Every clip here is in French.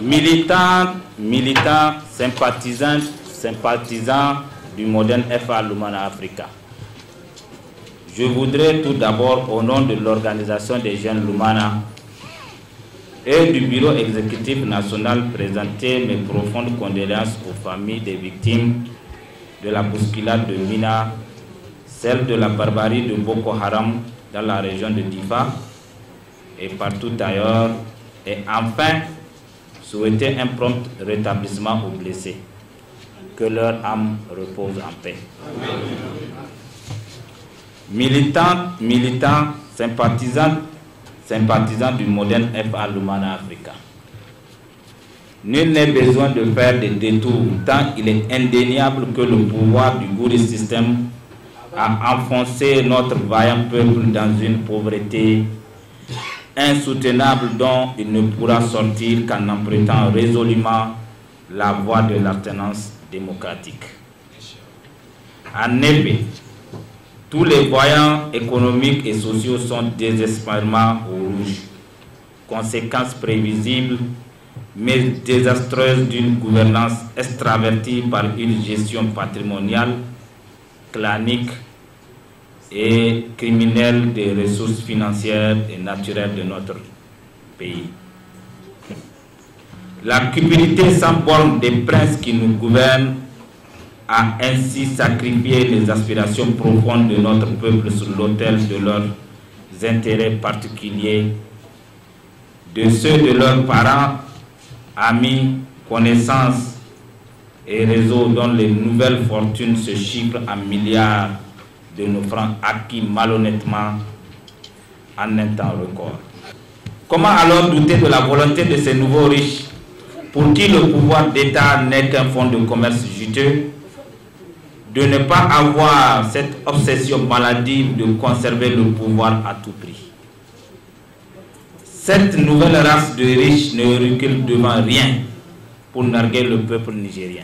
Militants, sympathisants du Modern FA Lumana Africa. Je voudrais tout d'abord, au nom de l'Organisation des jeunes Lumana et du Bureau exécutif national, présenter mes profondes condoléances aux familles des victimes de la bousculade de Mina, celle de la barbarie de Boko Haram dans la région de Difa et partout ailleurs, et enfin souhaiter un prompt rétablissement aux blessés. Que leur âme repose en paix. Militants, sympathisants du Modern FA Lumana Africa. Nul n'est besoin de faire des détours, tant il est indéniable que le pouvoir du Gouri système a enfoncé notre vaillant peuple dans une pauvreté insoutenable dont il ne pourra sortir qu'en empruntant résolument la voie de l'alternance démocratique. En effet, tous les voyants économiques et sociaux sont désespérément au rouge. Conséquences prévisibles mais désastreuses d'une gouvernance extravertie par une gestion patrimoniale, clanique et criminelle des ressources financières et naturelles de notre pays. La cupidité sans borne des princes qui nous gouvernent a ainsi sacrifié les aspirations profondes de notre peuple sur l'autel de leurs intérêts particuliers, de ceux de leurs parents, amis, connaissances et réseaux dont les nouvelles fortunes se chiffrent en milliards de nos francs acquis malhonnêtement en un temps record. Comment alors douter de la volonté de ces nouveaux riches pour qui le pouvoir d'État n'est qu'un fonds de commerce juteux, de ne pas avoir cette obsession maladive de conserver le pouvoir à tout prix? Cette nouvelle race de riches ne recule devant rien pour narguer le peuple nigérien.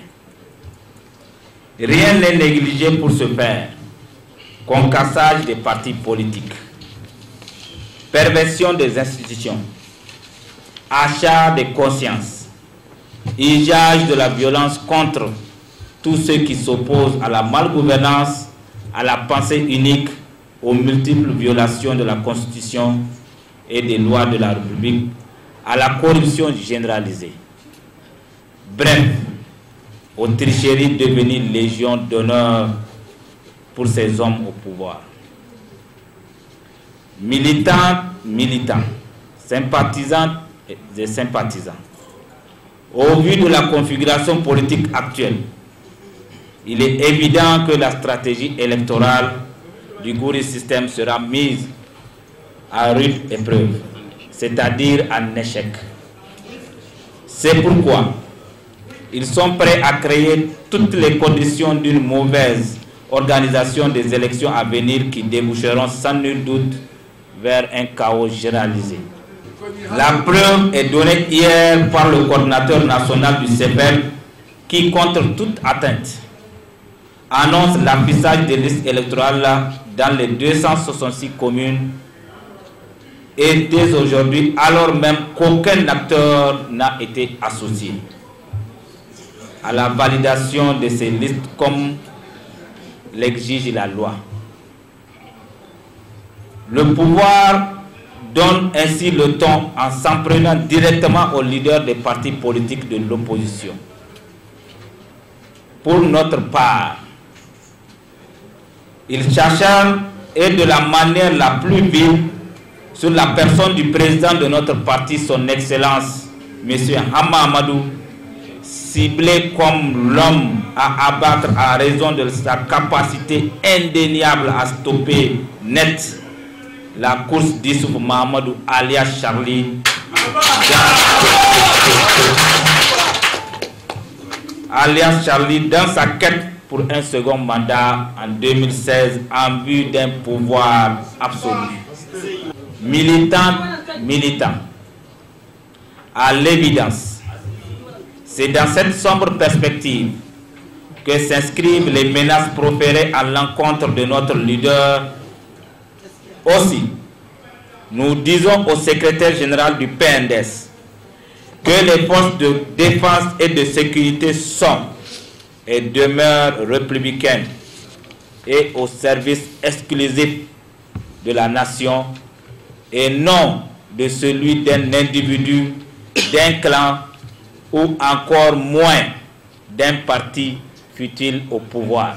Rien n'est négligé pour ce faire. Concassage des partis politiques, perversion des institutions, achat des consciences, usage de la violence contre tous ceux qui s'opposent à la malgouvernance, à la pensée unique, aux multiples violations de la Constitution et des lois de la République, à la corruption généralisée. Bref, aux tricheries devenues légion d'honneur pour ces hommes au pouvoir. Militants, sympathisants et sympathisants. Au vu de la configuration politique actuelle, il est évident que la stratégie électorale du Gouri système sera mise à rude épreuve, c'est-à-dire en échec. C'est pourquoi ils sont prêts à créer toutes les conditions d'une mauvaise organisation des élections à venir qui déboucheront sans nul doute vers un chaos généralisé. La preuve est donnée hier par le coordinateur national du CEPEL qui, contre toute atteinte, annonce l'affichage des listes électorales dans les 266 communes et dès aujourd'hui, alors même qu'aucun acteur n'a été associé à la validation de ces listes comme l'exige la loi. Le pouvoir donne ainsi le ton en s'en prenant directement aux leaders des partis politiques de l'opposition. Pour notre part, il s'acharne et de la manière la plus vive sur la personne du président de notre parti, son Excellence, M. Hama Amadou, ciblé comme l'homme à abattre à raison de sa capacité indéniable à stopper net la course d'Issouf Mahamadou alias Charlie dans sa quête pour un second mandat en 2016 en vue d'un pouvoir absolu. Militants, à l'évidence, c'est dans cette sombre perspective que s'inscrivent les menaces proférées à l'encontre de notre leader. Aussi, nous disons au secrétaire général du PNDS que les forces de défense et de sécurité sont et demeurent républicaines et au service exclusif de la nation et non de celui d'un individu, d'un clan ou encore moins d'un parti fut-il au pouvoir.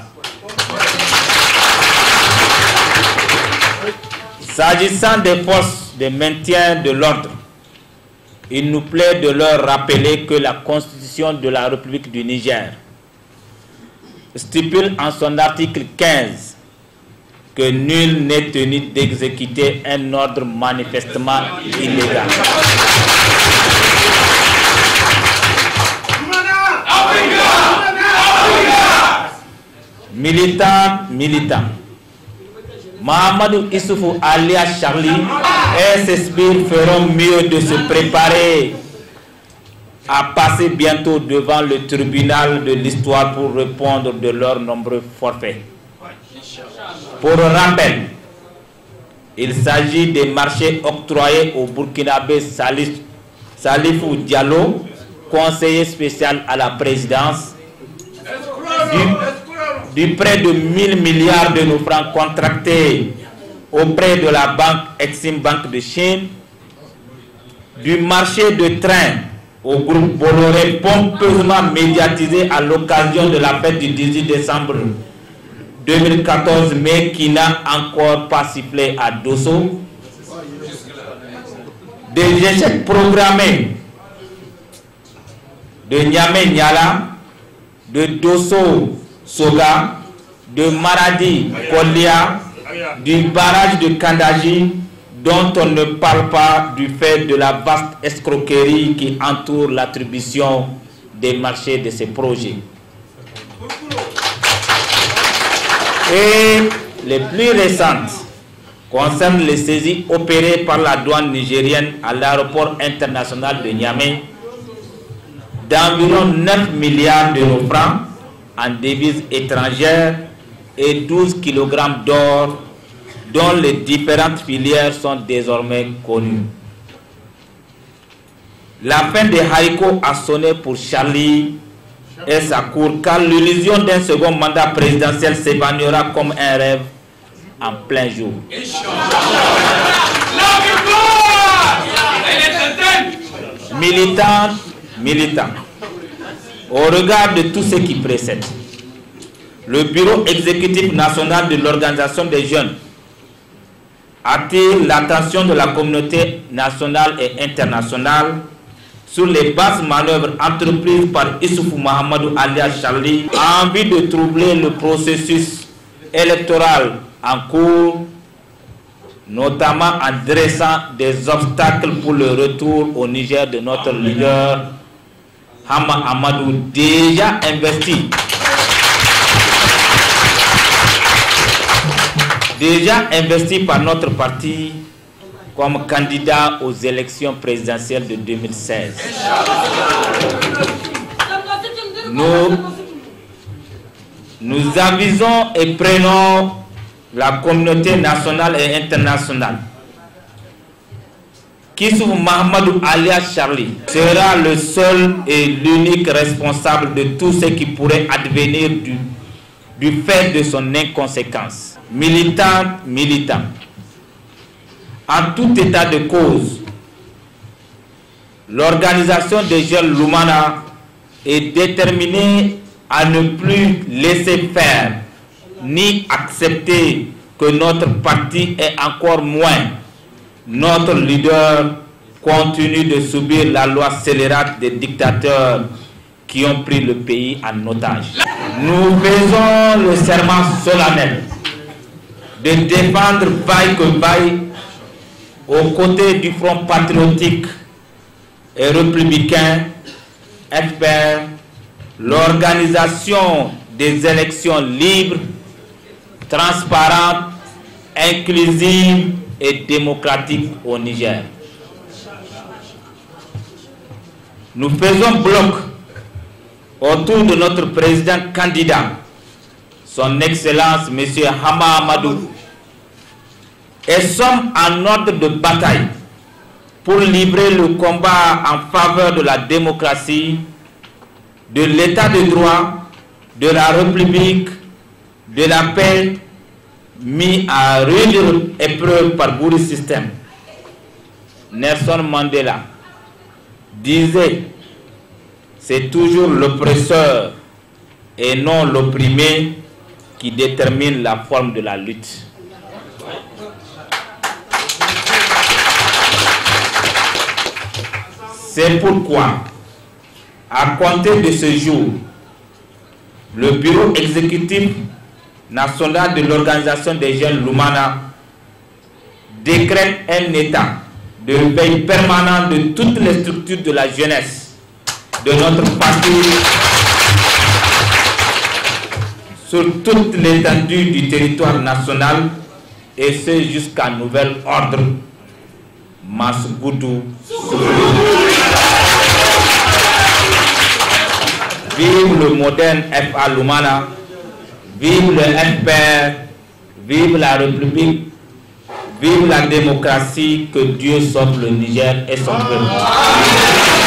S'agissant des forces de maintien de l'ordre, il nous plaît de leur rappeler que la Constitution de la République du Niger stipule en son article 15 que nul n'est tenu d'exécuter un ordre manifestement illégal. Militants, Mahamadou Issoufou alias Charlie et ses sbires feront mieux de se préparer à passer bientôt devant le tribunal de l'histoire pour répondre de leurs nombreux forfaits. Pour rappel, il s'agit des marchés octroyés au Burkinabé Salifou Diallo, conseiller spécial à la présidence, du prêt de 1000 milliards de nos francs contractés auprès de la banque Exim Bank de Chine, du marché de train au groupe Bolloré pompeusement médiatisé à l'occasion de la fête du 18 décembre 2014 mais qui n'a encore pas sifflé à Dosso, des échecs programmés de Niamey-Niala, de Dosso Soga, de Maradi Kolia, du barrage de Kandaji, dont on ne parle pas du fait de la vaste escroquerie qui entoure l'attribution des marchés de ces projets. Et les plus récentes concernent les saisies opérées par la douane nigérienne à l'aéroport international de Niamey d'environ 9 milliards de nos francs en devises étrangères et 12 kg d'or dont les différentes filières sont désormais connues. La fin des haricots a sonné pour Charlie et sa cour car l'illusion d'un second mandat présidentiel s'évanouira comme un rêve en plein jour. Militants, au regard de tout ce qui précède, le bureau exécutif national de l'Organisation des jeunes attire l'attention de la communauté nationale et internationale sur les basses manœuvres entreprises par Issoufou Mahamadou alias Charlie en vue de troubler le processus électoral en cours, notamment en dressant des obstacles pour le retour au Niger de notre leader Hama Amadou, déjà investi par notre parti comme candidat aux élections présidentielles de 2016. Nous avisons et prenons la communauté nationale et internationale qu'Issoufou Mahamadou alias Charlie sera le seul et l'unique responsable de tout ce qui pourrait advenir du fait de son inconséquence. Militants, en tout état de cause, l'organisation des jeunes Lumana est déterminée à ne plus laisser faire ni accepter que notre parti et encore moins notre leader continue de subir la loi scélérate des dictateurs qui ont pris le pays en otage. Nous faisons le serment solennel de défendre vaille que vaille aux côtés du Front patriotique et républicain FPR l'organisation des élections libres, transparentes, inclusives et démocratiques au Niger. Nous faisons bloc autour de notre président candidat, son Excellence M. Hama Amadou, et sommes en ordre de bataille pour livrer le combat en faveur de la démocratie, de l'état de droit, de la République, de la paix, mis à rude épreuve par Guri System. Nelson Mandela disait: c'est toujours l'oppresseur et non l'opprimé qui détermine la forme de la lutte. C'est pourquoi, à compter de ce jour, le bureau exécutif national de l'Organisation des jeunes Lumana décrète un état de veille permanent de toutes les structures de la jeunesse de notre parti sur toute l'étendue du territoire national, et ce jusqu'à nouvel ordre. Massougoutou. Vive le moderne FA Lumana, vive le FPR, vive la République, vive la démocratie, que Dieu sauve le Niger et son peuple.